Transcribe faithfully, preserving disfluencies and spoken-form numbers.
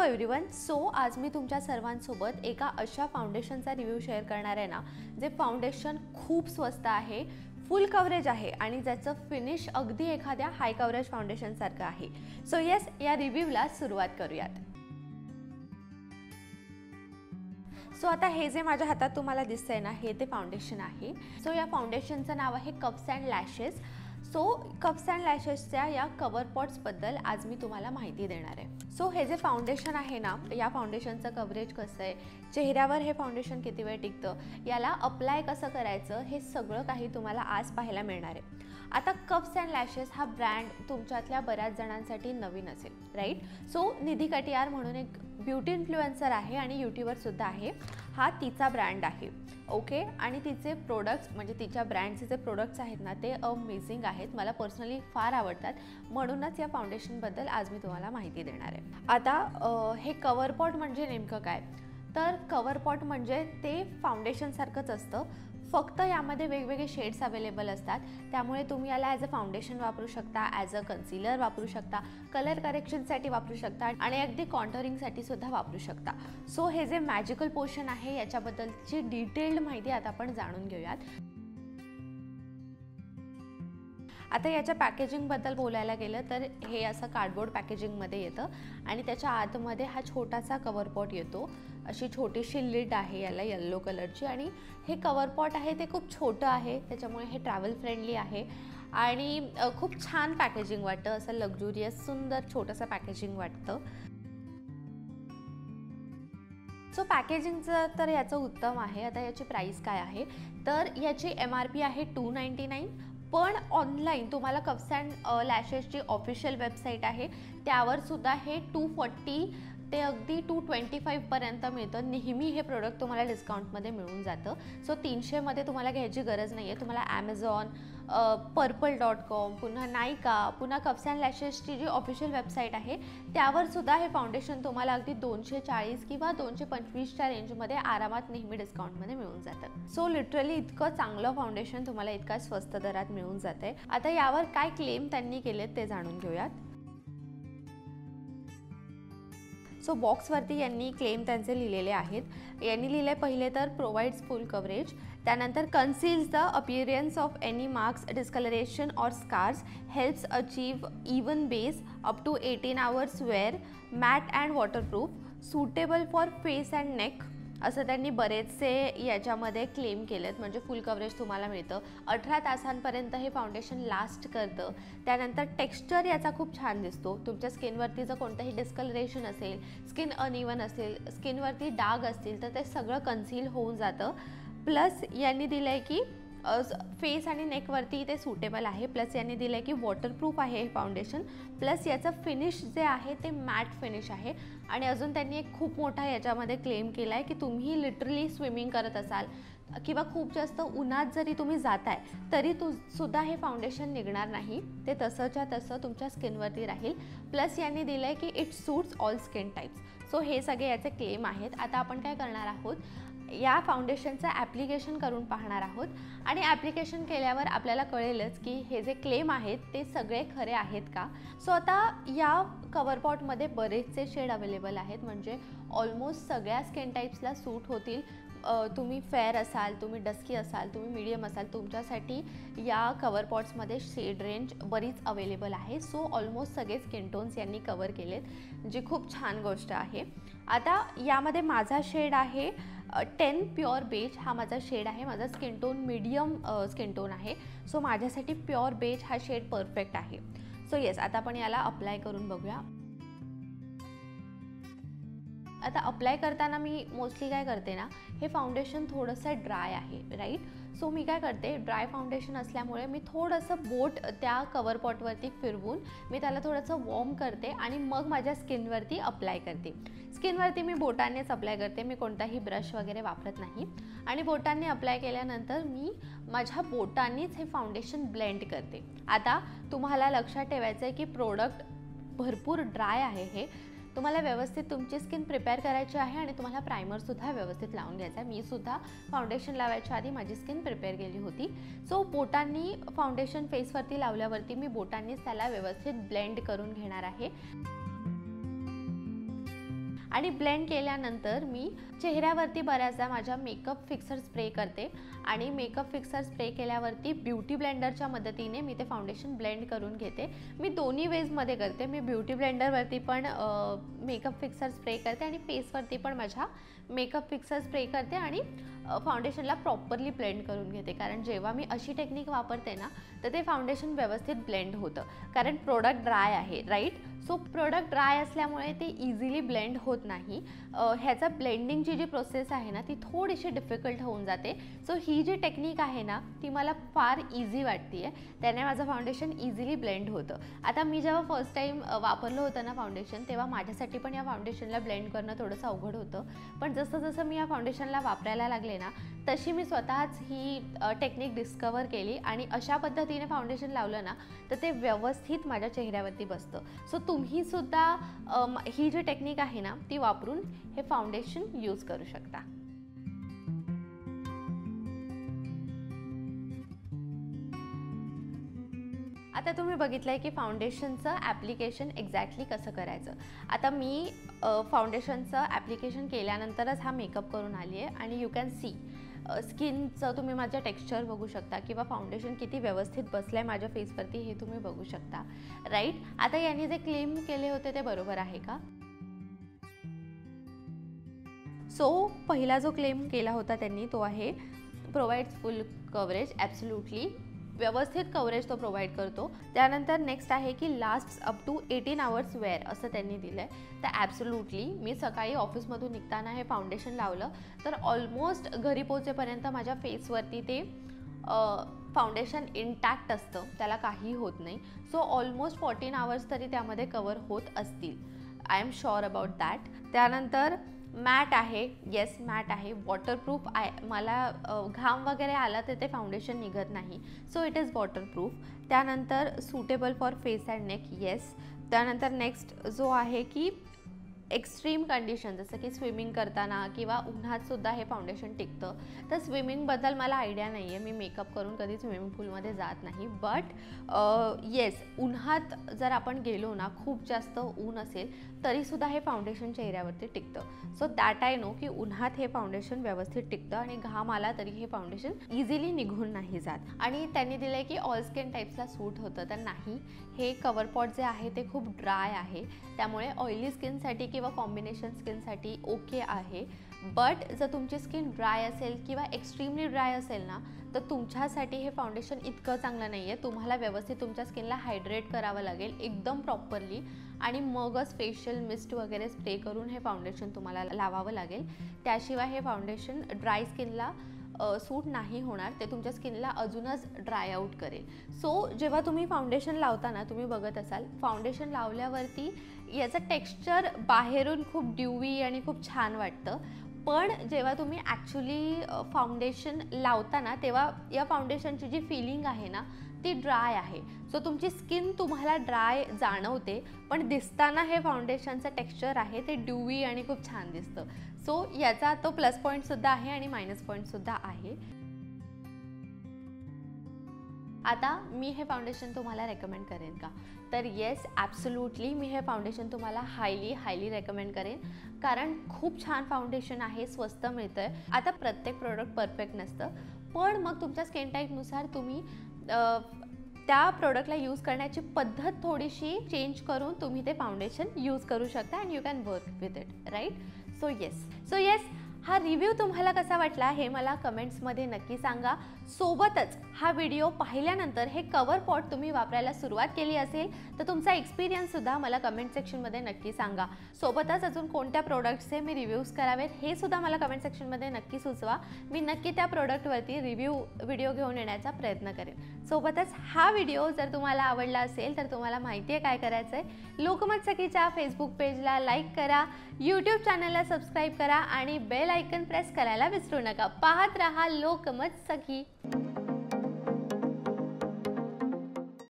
Everyone, so आज मी तुमच्या सर्वांसोबत एका अशा फाउंडेशनचा रिव्ह्यू शेअर करणार आहे ना, जे फाउंडेशन खूप स्वस्त आहे, फुल कव्हरेज आहे आणि ज्याचं फिनिश अगदी एखाद्या हाय कव्हरेज फाउंडेशन सारखं आहे। सो येस, या रिव्ह्यूला सुरुवात करूयात। सो आता हे जे माझ्या हातात तुम्हाला दिसतंय ना, हे ते फाउंडेशन आहे। सो या फाउंडेशनचं नाव आहे cups and lashes. So cups and लॅशेसच्या या कवर पॉट्सबद्दल आज मी तुम्हाला माहिती देणार आहे। सो हे जे फाउंडेशन आहे ना, या फाउंडेशनचं कव्हरेज कसं आहे, चेहऱ्यावर हे फाउंडेशन किती वेळ टिकतं, याला अप्लाय कसं करायचं, हे सगळं काही तुम्हाला आज पाहायला मिळणार आहे। आता कप्स अँड लॅशेस हा ब्रँड तुमच्यातल्या बऱ्याच जणांसाठी नवीन असेल, राईट। सो निधी कटियार म्हणून एक ब्युटी इन्फ्लुएन्सर आहे आणि यूट्यूबर सुद्धा आहे, हा तिचा ब्रँड आहे, ओके। आणि तिचे प्रोडक्ट्स म्हणजे तिच्या ब्रँडचे जे प्रोडक्ट्स आहेत ना, ते अमेझिंग आहेत, मला पर्सनली फार आवडतात, म्हणूनच या फाउंडेशनबद्दल आज मी तुम्हाला माहिती देणार आहे। आता हे कवर पॉट म्हणजे नेमकं काय, तर कवर पॉट म्हणजे ते फाउंडेशन सारखंच असतं, फक्त यामध्ये वेगवेगळे शेड्स अवेलेबल असतात, त्यामुळे तुम्ही याला ॲज अ फाउंडेशन वापरू शकता, ॲज अ कन्सिलर वापरू शकता, कलर करेक्शनसाठी वापरू शकता आणि अगदी कॉन्टरिंगसाठी सुद्धा वापरू शकता। सो हे जे मॅजिकल पोर्शन आहे याच्याबद्दलची डिटेल्ड माहिती आता आपण जाणून घेऊयात। आता याच्या पॅकेजिंगबद्दल बोलायला गेलं तर हे असं कार्डबोर्ड पॅकेजिंगमध्ये येतं आणि त्याच्या आतमध्ये हा छोटासा कवर पॉट येतो, अशी छोटीशी लिड आहे याला येल्लो कलरची, आणि हे कवर पॉट आहे ते खूप छोटं आहे, त्याच्यामुळे हे ट्रॅव्हल फ्रेंडली आहे आणि खूप छान पॅकेजिंग वाटतं, असं लक्झुरियस सुंदर छोटंसं पॅकेजिंग वाटतं। सो पॅकेजिंगचं तर याचं उत्तम आहे। आता याची प्राईस काय आहे, तर याची एम आर पी आहे टू नाईंटी नाईन, पण ऑनलाईन तुम्हाला कप्स अँड लॅशेसची ऑफिशियल वेबसाईट आहे त्यावर सुद्धा हे टू फोर्टी ते अगदी टू ट्वेंटी फाईव्हपर्यंत मिळतं। नेहमी हे प्रोडक्ट तुम्हाला डिस्काउंटमध्ये मिळून जातं। सो तीनशेमध्ये तुम्हाला घ्यायची गरज नाही आहे, तुम्हाला ॲमेझॉन, पर्पल डॉट कॉम, पुन्हा नायका, पुन्हा कप्स अँड लॅशेसची जी ऑफिशियल वेबसाईट आहे त्यावर सुद्धा हे फाउंडेशन तुम्हाला अगदी दोनशे चाळीस किंवा दोनशे पंचवीसच्या रेंजमध्ये आरामात नेहमी डिस्काउंटमध्ये मिळून जातं। सो लिटरली इतकं चांगलं फाउंडेशन तुम्हाला इतका स्वस्त दरात मिळून जातं आहे। आता यावर काय क्लेम त्यांनी केलेत ते जाणून घेऊयात। सो बॉक्सवरती यांनी क्लेम त्यांचे लिहिलेले आहेत। यांनी लिहिले पहिले तर प्रोव्हाइड्स फुल कव्हरेज, त्यानंतर conceals the appearance of any marks, discoloration और scars, helps achieve even base up to eighteen hours wear, matte and waterproof, suitable for face and neck, असं त्यांनी बरेचसे याच्यामध्ये क्लेम केलेत। म्हणजे फुल कव्हरेज तुम्हाला मिळतं, अठरा तासांपर्यंत हे फाउंडेशन लास्ट करतं, त्यानंतर टेक्स्चर याचा खूप छान दिसतो, तुमच्या स्किनवरती जर कोणतंही डिस्कलरेशन असेल, स्किन अनइवन असेल, स्किनवरती डाग असतील तर ते सगळं कन्सील होऊन जातं। प्लस यांनी दिलं आहे की फेस आणि नेकवरती ते सुटेबल आहे, प्लस यांनी दिलं आहे की वॉटरप्रूफ आहे हे फाउंडेशन, प्लस याचं फिनिश जे आहे ते मॅट फिनिश आहे। आणि अजून त्यांनी एक खूप मोठा याच्यामध्ये क्लेम केला आहे की तुम्ही लिटरली स्विमिंग करत असाल किंवा खूप जास्त उन्हात जरी तुम्ही जाताय तरी तु सुद्धा हे फाउंडेशन निघणार नाही, ते तसंच्या तसं तुमच्या स्किनवरती राहील। प्लस यांनी दिलं आहे की it suits all skin types. So हे सगळे याचे क्लेम आहेत। आता आपण काय करणार आहोत, या फाउंडेशनचं ॲप्लिकेशन करून पाहणार आहोत आणि ॲप्लिकेशन केल्यावर आपल्याला कळेलच की हे जे क्लेम आहेत ते सगळे खरे आहेत का। सो आता या कवर पॉटमध्ये बरेचसे शेड अवेलेबल आहेत, म्हणजे ऑलमोस्ट सगळ्या स्किन टाईप्सला सूट होतील। तुम्ही फेअर असाल, तुम्ही डस्की असाल, तुम्ही मीडियम असाल, तुमच्यासाठी या कवर पॉट्समध्ये शेड रेंज बरीच अवेलेबल आहे। सो ऑलमोस्ट सगळे स्किन टोन्स यांनी कवर केलेत, जी खूप छान गोष्ट आहे। आता यामध्ये माझा शेड आहे टेन प्युअर बेज, हा माझा शेड आहे, माझा skin tone medium skin tone आहे। सो माझ्यासाठी प्युअर बेज हा शेड परफेक्ट आहे। सो येस, आता आपण याला अप्लाय करून बघूया। आता अप्लाय करताना मी मोस्टली काय करते ना, हे फाउंडेशन थोडंसं ड्राय आहे, राईट। सो मी काय करते, ड्राय फाउंडेशन असल्यामुळे मी थोडंसं बोट त्या कवर पॉटवरती फिरवून मी त्याला थोडंसं वॉर्म करते आणि मग माझ्या स्किनवरती अप्लाय करते। स्किनवरती मी बोटांनीच अप्लाय करते, मी कोणताही ब्रश वगैरे वापरत नाही। आणि बोटांनी अप्लाय केल्यानंतर मी माझ्या बोटांनीच हे फाउंडेशन ब्लेंड करते। आता तुम्हाला लक्षात ठेवायचं आहे की प्रोडक्ट भरपूर ड्राय आहे, हे तुम्हाला व्यवस्थित तुमची स्किन प्रिपेअर करायची आहे आणि तुम्हाला प्रायमरसुद्धा व्यवस्थित लावून घ्यायचा आहे। मी सुद्धा फाउंडेशन लावायच्या आधी माझी स्किन प्रिपेअर केली होती। सो बोटांनी फाउंडेशन फेसवरती लावल्यावरती मी बोटांनीच त्याला व्यवस्थित ब्लेंड करून घेणार आहे। आणि ब्लेंड केल्यानंतर मी चेहऱ्यावरती बऱ्याचदा माझ्या मेकअप फिक्सर स्प्रे करते आणि मेकअप फिक्सर स्प्रे केल्यावरती ब्युटी ब्लेंडरच्या मदतीने मी ते फाउंडेशन ब्लेंड करून घेते। मी दोन्ही वेजमध्ये करते, मी ब्युटी ब्लेंडरवरती पण मेकअप फिक्सर स्प्रे करते आणि फेसवरती पण माझ्या मेकअप फिक्सर स्प्रे करते आणि फाउंडेशनला प्रॉपरली ब्लेंड करून घेते, कारण जेव्हा मी अशी टेक्निक वापरते ना तर ते फाउंडेशन व्यवस्थित ब्लेंड होतं, कारण प्रोडक्ट ड्राय आहे राईट। सो प्रोडक्ट ड्राय असल्यामुळे ते इझिली ब्लेंड होत नाही, ह्याचा ब्लेंडिंगची जी प्रोसेस आहे ना ती थोडीशी डिफिकल्ट होऊन जाते। सो ही जी टेक्निक आहे ना ती मला फार इझी वाटते आहे, त्याने माझं फाउंडेशन इझिली ब्लेंड होतं। आता मी जेव्हा फर्स्ट टाईम वापरलं होतं ना फाउंडेशन, तेव्हा माझ्यासाठी पण या फाउंडेशनला ब्लेंड करणं थोडंसं अवघड होतं, पण जसं जसं मी या फाउंडेशनला वापरायला लागले ना तशी मी स्वतःच ही टेक्निक डिस्कवर केली आणि अशा पद्धतीने फाउंडेशन लावलं ना तर ते व्यवस्थित माझ्या चेहऱ्यावरती बसतं। सो तुम्ही सुद्धा ही जी टेक्निक आहे ना ती वापरून हे फाउंडेशन यूज करू शकता। आता तुम्ही बघितलंय की फाउंडेशनचं ॲप्लिकेशन एक्झॅक्टली कसं करायचं। आता मी फाउंडेशनचं ॲप्लिकेशन केल्यानंतरच हा मेकअप करून आली आहे आणि यू कॅन सी स्किनचं तुम्ही माझ्या टेक्स्चर बघू शकता किंवा फाउंडेशन किती व्यवस्थित बसलं आहे माझ्या फेसवरती हे तुम्ही बघू शकता राईट। आता यांनी जे क्लेम केले होते ते बरोबर आहे का? सो पहिला जो क्लेम केला होता त्यांनी तो आहे प्रोव्हाइड्स फुल कव्हरेज, ॲब्सोल्युटली व्यवस्थित कव्हरेज तो प्रोव्हाइड करतो। त्यानंतर नेक्स्ट आहे की last up to eighteen hours wear असं त्यांनी दिलं आहे। तर ॲब्सोल्युटली मी सकाळी ऑफिसमधून निघताना हे फाउंडेशन लावलं तर ऑलमोस्ट घरी पोहोचेपर्यंत माझ्या फेसवरती ते फाउंडेशन इंटॅक्ट असतं, त्याला काही होत नाही। सो ऑलमोस्ट फोर्टीन आवर्स तरी त्यामध्ये कवर होत असतील, I am sure about that. त्यानंतर मॅट आहे, येस मॅट आहे, वॉटरप्रूफ आहे, मला घाम वगैरे आला तर ते फाउंडेशन निघत नाही, सो इट इज वॉटरप्रूफ। त्यानंतर suitable for face and neck, yes. त्यानंतर नेक्स्ट जो आहे की एक्स्ट्रीम कंडिशन जसं की स्विमिंग करताना किंवा उन्हातसुद्धा हे फाउंडेशन टिकतं। तर स्विमिंगबद्दल मला आयडिया नाही आहे, मी मेकअप करून कधी स्विमिंग पूलमध्ये जात नाही, बट येस उन्हात जर आपण गेलो ना खूप जास्त ऊन असेल तरीसुद्धा हे फाउंडेशन चेहऱ्यावरती टिकतं। सो दॅट आय नो की उन्हात हे फाउंडेशन व्यवस्थित टिकतं आणि घाम आला तरी हे फाउंडेशन इझिली निघून नाही जात। आणि त्यांनी दिलं आहे की ऑल स्किन टाईप्सला सूट होतं, तर नाही, हे कवर पॉट जे आहे ते खूप ड्राय आहे, त्यामुळे ऑइली स्किनसाठी किंवा कॉम्बिनेशन स्किनसाठी ओके आहे। बट जर तुमची स्किन ड्राय असेल किंवा एक्स्ट्रीमली ड्राय असेल ना तर तुमच्यासाठी हे फाउंडेशन इतकं चांगलं नाही आहे। तुम्हाला व्यवस्थित तुमच्या स्किनला हायड्रेट करावं लागेल एकदम प्रॉपरली आणि मगच फेशियल मिस्ट वगैरे स्प्रे करून हे फाउंडेशन तुम्हाला लावावं लागेल, त्याशिवाय हे फाउंडेशन ड्राय स्किनला सूट नाही होणार, ते तुमच्या स्किनला अजूनच ड्राय आउट करेल। सो जेव्हा तुम्ही फाउंडेशन लावताना तुम्ही बघत असाल फाउंडेशन लावल्यावरती याचं टेक्स्चर बाहेरून खूप ड्यूवी आणि खूप छान वाटतं, पण जेव्हा तुम्ही ॲक्च्युली फाउंडेशन लावताना तेव्हा या फाउंडेशनची जी फिलिंग आहे ना ती ड्राय आहे। सो तुमची स्किन तुम्हाला ड्राय जाणवते, पण दिसताना हे फाउंडेशनचं टेक्स्चर आहे ते ड्यूवी आणि खूप छान दिसतं। सो याचा तो प्लस पॉईंटसुद्धा आहे आणि मायनस पॉईंटसुद्धा आहे। आता मी हे फाउंडेशन तुम्हाला रेकमेंड करेन का? तर येस ॲब्सोल्युटली मी हे फाउंडेशन तुम्हाला हायली हायली रेकमेंड करेन, कारण खूप छान फाउंडेशन आहे, स्वस्त मिळतं आहे। आता प्रत्येक प्रोडक्ट परफेक्ट नसतं, पण मग तुमच्या स्किन टाईपनुसार तुम्ही त्या प्रोडक्टला यूज करण्याची पद्धत थोडीशी चेंज करून तुम्ही ते फाउंडेशन यूज करू शकता and you can work with it right. So yes so yes हा रिव्ह्यू तुम्हाला कसा वाटला हे मला कमेंट्समध्ये नक्की सांगा। सोबतच हा व्हिडिओ पाहिल्यानंतर हे कवर पॉट तुम्ही वापरायला सुरुवात केली असेल तर तुमचा एक्सपिरियन्ससुद्धा मला कमेंट सेक्शनमध्ये नक्की सांगा। सोबतच अजून कोणत्या प्रोडक्ट्सचे मी रिव्ह्यूज करावेत हे सुद्धा मला कमेंट सेक्शनमध्ये नक्की सुचवा, मी नक्की त्या प्रोडक्टवरती रिव्ह्यू व्हिडिओ घेऊन येण्याचा प्रयत्न करेन। सोबतच हा व्हिडिओ जर तुम्हाला आवडला असेल तर तुम्हाला माहिती आहे काय करायचं आहे, लोकमत सखीच्या फेसबुक पेजला लाईक करा, यूट्यूब चॅनलला सबस्क्राईब करा आणि बेल आयकन प्रेस करायला विसरू नका। पाहत रहा लोकमत सखी।